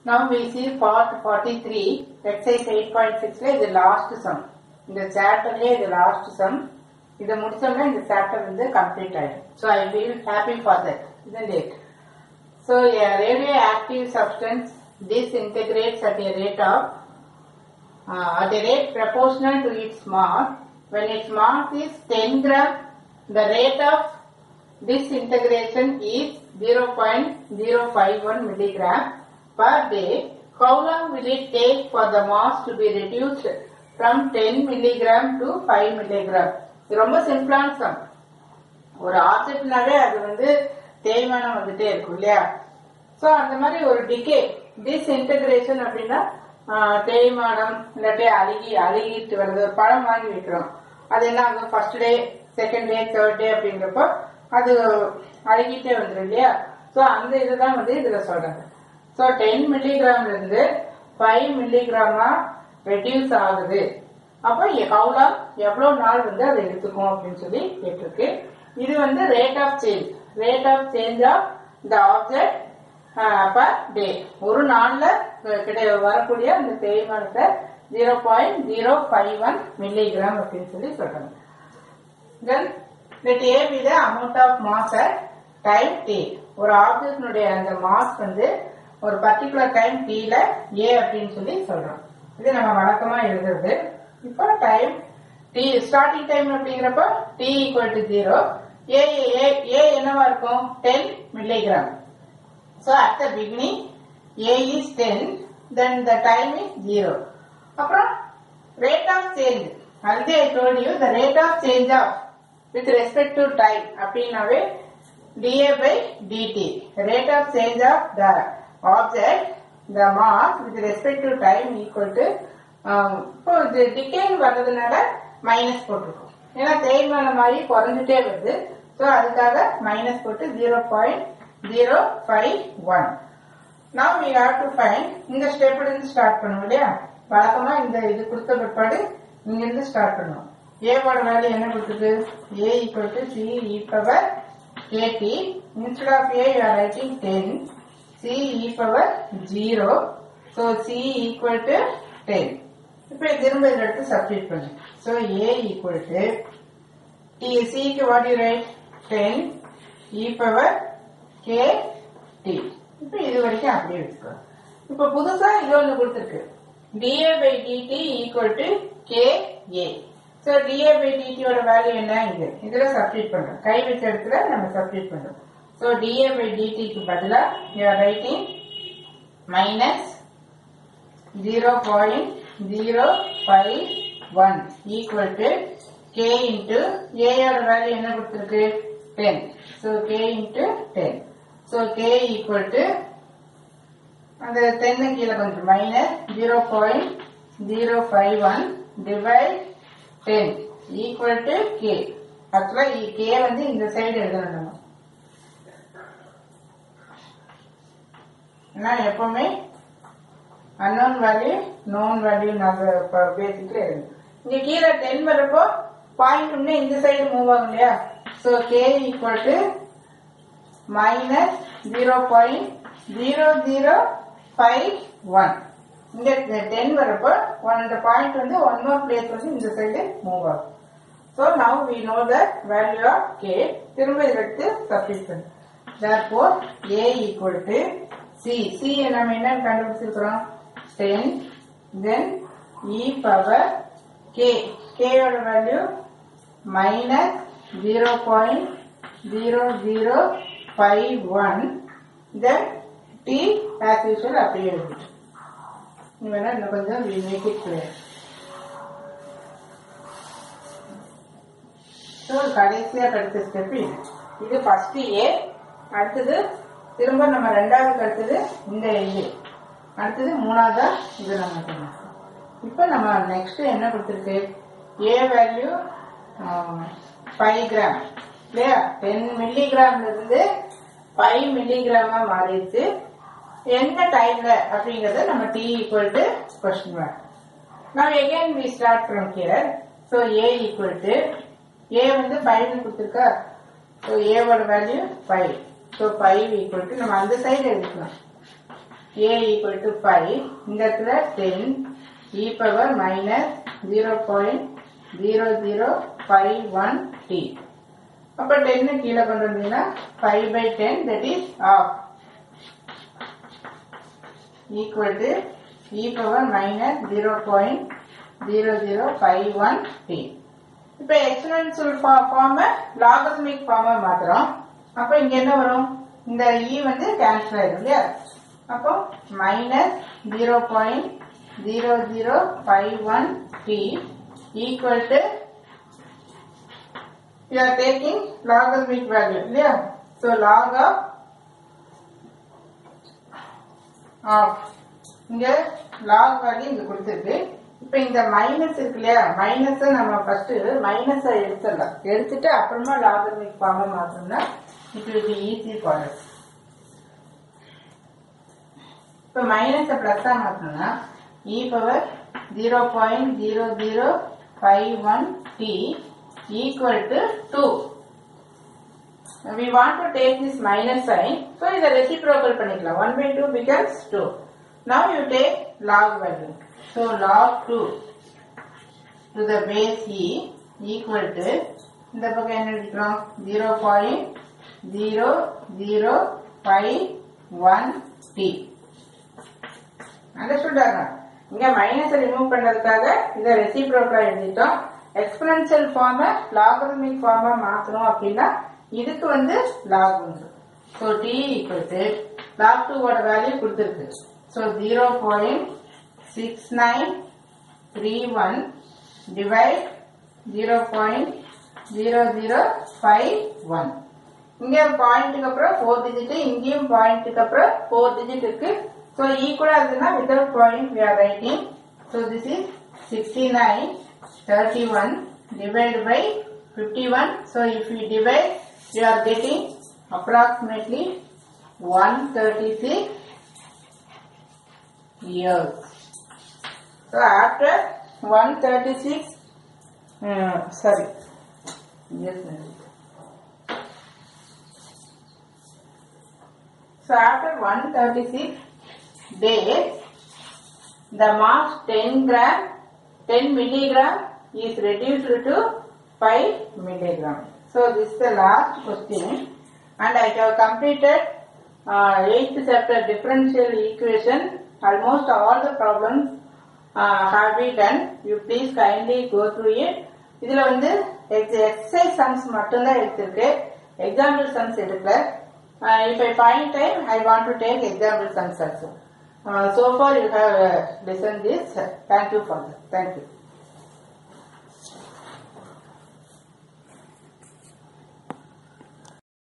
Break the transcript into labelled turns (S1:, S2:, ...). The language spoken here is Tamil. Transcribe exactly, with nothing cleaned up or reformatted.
S1: Now we see part forty-three, exercise eight point six is the last sum. In the chapter is the last sum. This is the chapter is complete. So I feel happy for that, isn't it? So a radioactive substance disintegrates at a rate of uh, at a rate proportional to its mass. When its mass is ten gram, the rate of disintegration is zero point zero five one milligram per day. How long will it take for the mass to be reduced from ten milligram to five milligram? இது ரொம்ப சிம்பிளான சம். ஒரு ஆப்ஜெக்ட்னாவே அது வந்து தேய்மானம் வந்துட்டே இருக்கும் இல்லையா? சோ அந்த மாதிரி ஒரு டிகே டிஸ்இன்டகிரேஷன் அப்படின்னா தேய்மானம் இல்லாட்டி அழுகி அழுகிட்டு வருது. ஒரு பழம் வாங்கி வைக்கிறோம், அது என்ன ஆகும்? First day, second day, third day அப்படிங்கிறப்போ அது அழுகிட்டே வந்துடும் இல்லையா? சோ அந்த இதுதான் வந்து இதுல சொல்றாங்க. சோ டென் மில்லிகிராம்ல இருந்து ஃபைவ் மில்லிகிராமா ரெடியூஸ் ஆகுது. அப்போ எவ்வளோ எவ்வளவு நாள் வந்து அதை எடுத்துக்கும் அப்படின்னு சொல்லி கேட்டிருக்கு. இது வந்து rate of change rate of change of the object per day. ஒரு நாள்ல கிடை வரக்கூடிய அந்த தேய்மானத்தை zero point zero five one milligram அப்படின்னு சொல்லி சொல்றாங்க. Then let A be the amount of mass at time t. ஒரு ஆப்ஜெக்டினுடைய அந்த மாஸ் வந்து ஒரு பர்டிகுலர் டைம் டீல ஏ அப்படின்னு சொல்லி சொல்றோம். இது நம்ம வழக்கமா எழுதுறது. இப்போ டைம் டி ஸ்டார்டிங் டைம் அப்படிங்கிறப்ப t equal to zero. A A என்னவா இருக்கும்? Ten milligram. So at the beginning A is ten, then the time is zero. அப்புறம் rate of change, already I told you the rate of change of with respect to time அப்படின்னாவே dA by dt. Rate of change of the object, the mass with respect to time equal to இப்போ டிகேன் வர்றதுனால மைனஸ் போட்டிருக்கோம். ஏன்னா தேய்மானம் மாதிரி குறைஞ்சிட்டே வருது. ஸோ அதுக்காக மைனஸ் போட்டு zero point zero five one. Now we have to find. இந்த ஸ்டெப்ல இருந்து ஸ்டார்ட் பண்ணுவோம் இல்லையா? வழக்கமா இந்த இது கொடுத்த பிற்பாடு இங்க இருந்து ஸ்டார்ட் பண்ணுவோம். ஏவோட வேல்யூ என்ன கொடுத்துருக்கு? A equal to C e power k t. Instead of A you are writing ten, C e power zero. So C equal to ten. இப்போ திரும்ப இதை எடுத்து சப்ஸ்டிட் பண்ணு. So A equal to t சிக்கு what you write? Ten e power k t. இப்போ இது வரைக்கும் அப்படியே வச்சுக்கோ. இப்போ புதுசா இது ஒன்று கொடுத்துருக்கு, dA by dt equal to k A. So dA by dt ஓட வேல்யூ என்ன? இது இதுல சப்ஸ்டிட் பண்றோம். கை வச்ச இடத்துல நம்ம சப்ஸ்டிட் பண்றோம். ஸோ dA by dt க்கு பதிலா you are writing minus zero point zero five one equal to k into A யோட வேல்யூ என்ன கொடுத்துருக்கு? Ten. So k into ten. So k equal to அந்த டென்னு கீழே கொஞ்சம் minus zero point zero five one divide ten equal to k. ஆக்சுவலா கே வந்து இந்த சைடு எழுதணும் நம்ம. ஏன்னா எப்பவுமே அன்னோன் வேல்யூ நோன் வேல்யூ நாங்கள் பேசிக்கல எழுதணும். இங்க கீழே டென் வரப்போ பாயிண்ட் ஒன்னு இந்த சைடு மூவ் ஆகும் இல்லையா? So k equal to minus zero point zero zero five one. இங்க டென் வரப்போ இந்த பாயிண்ட் வந்து ஒன் மோர் பிளேஸ் வந்து இந்த சைடு மூவ் ஆகும். So now we know the value of k. திரும்ப இதை எடுத்து சப்ஸ்டிட் பண்ணு. therefore a equal to c. c நம்ம என்ன கண்டுபிடிச்சிருக்கிறோம்? Ten, then e power k. k ஓட value minus zero point zero zero five one. then t as usual அப்படியே எழுதிட்டு வேணா இன்னும் கொஞ்சம் we make it clear. So கடைசியா கிடைச்ச ஸ்டெப் இது. இது ஃபர்ஸ்ட் ஏ. அடுத்தது திரும்ப நம்ம ரெண்டாவது அடுத்தது இந்த ஏ. அடுத்தது மூணாவதா இது நம்ம பண்ணோம். இப்போ நம்ம நெக்ஸ்ட் என்ன கொடுத்துருக்கு? ஏ வேல்யூ ஃபைவ் கிராம் இல்லையா? டென் மில்லிகிராம்ல இருந்து ஃபைவ் மில்லிகிராமா மாறிடுச்சு. எந்த டைம்ல அப்படிங்கறத நம்ம t equal to question mark. நான் again we start from here. So A equal to A வந்து ஃபைவ் கொடுத்துருக்கா? ஸோ ஏவோட value five. So five equal to நம்ம அந்த சைடு எடுக்கலாம். a equal to five. இந்த இடத்துல ten e power minus zero point zero zero five one t. அப்ப ten கீழே கொண்டு வந்தீங்கன்னா five by ten, that is half, equal to e power minus zero point zero zero five one t. இப்ப exponential form logarithmic form மாத்துறோம். அப்ப இங்க என்ன வரும்? இந்த e வந்து cancel ஆயிடும் இல்லையா? அப்போ minus zero point zero zero five one t equal to, you are taking logarithmic value இல்லையா? So log of of இங்க log value இங்க கொடுத்திருக்கு. இப்ப இந்த மைனஸ் இருக்கு இல்லையா? மைனஸ் நம்ம ஃபர்ஸ்ட் மைனஸ் எடுத்துடலாம். எடுத்துட்டு அப்புறமா லாகரித்மிக் ஃபார்ம் மாத்தணும்னா it will be easy for us. இப்ப மைனஸ் பிளஸ் ஆ மாத்தணும்னா e power zero point zero zero five one t equal to two. We want to take this minus sign, so இத reciprocal பண்ணிக்கலாம். one by two becomes two. Now you take log value. So log two to the base e equal to, இந்த பக்கம் என்ன எடுக்கிறோம்? zero point zero zero five one t. Understood? இங்க மைனஸ் ரிமூவ் பண்றதுக்காக இத ரெசிப்ரோக்கலா எழுதிட்டோம். எக்ஸ்போனன்ஷியல் ஃபார்ம் லாகரித்மிக் ஃபார்மா மாத்தணும் அப்படின்னா இதுக்கு வந்து லாக் உண்டு. So t equal to log two ஓட வேல்யூ கொடுத்திருக்கு. So zero point six nine three one divide zero point zero zero five one. இங்க பாயிண்ட்க்கு அப்புறம் four digit, இங்கேயும் பாயிண்ட்க்கு அப்புறம் four digit இருக்கு. So equal இருக்குன்னா without point we are writing. So this is sixty-nine thirty-one divided by fifty-one. So if we divide, you are getting approximately one thirty-six years. So after one thirty-six, uh, sorry, yes, so after one thirty-six days, the mass ten gram, ten milligram is reduced to five milligram. So this is the last question, and I have completed uh, eighth chapter differential equation. Almost all the problems uh, have been done. You please kindly go through it. இதுல வந்து exercise sums மட்டும் தான் எடுத்திருக்கு. Example sums எடுக்கல. Uh, if I find time, I want to take example sums also. Uh, so far you have uh, listened this. Thank you for that. Thank you.